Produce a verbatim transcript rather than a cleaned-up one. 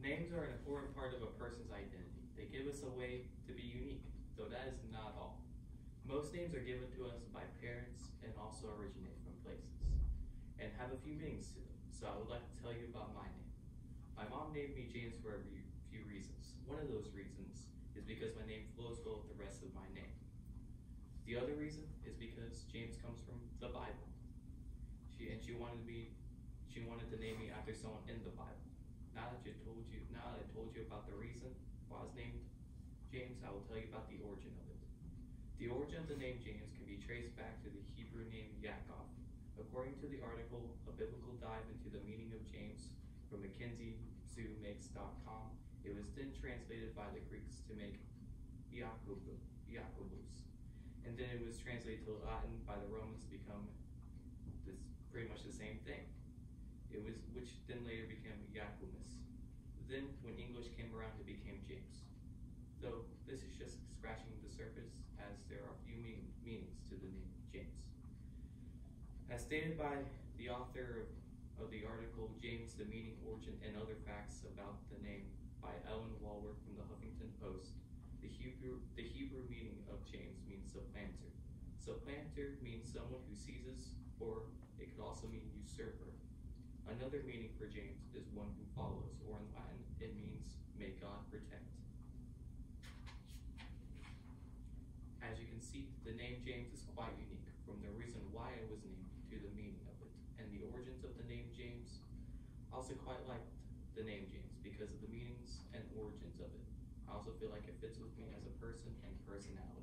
Names are an important part of a person's identity. They give us a way to be unique, though that is not all. Most names are given to us by parents and also originate from places and have a few meanings to them. So I would like to tell you about my name. My mom named me James for a few reasons. One of those reasons is because my name flows well with the rest of my name. The other reason is because James comes from the Bible. She and she wanted to be she wanted to name me after someone in the Bible. Now that you told you now that I told you about the reason why I was named James, I will tell you about the origin of it. The origin of the name James can be traced back to the Hebrew name Yaakov. According to the article, A Biblical Dive into the Meaning of James from Mackenzie Zoo Makes dot com, it was then translated by the Greeks to make Iacobus, Iacobus. And then it was translated to Latin by the Romans to become this pretty much the same thing. It was, which then later became Jacobus. Then, when English came around, it became James. Though this is just scratching the surface, as there are a few mean, meanings to the name James. As stated by the author of, of the article, James, the Meaning, Origin, and Other Facts About the Name by Ellen Walworth from the Huffington Post, the Hebrew, the Hebrew meaning of James means supplanter. Supplanter means someone who seizes, or it could also mean usurper. Another meaning for James is one who follows, or in Latin, it means may God protect. As you can see, the name James is quite unique, from the reason why it was named to the meaning of it. And the origins of the name James, I also quite liked the name James because of the meanings and origins of it. I also feel like it fits with me as a person and personality.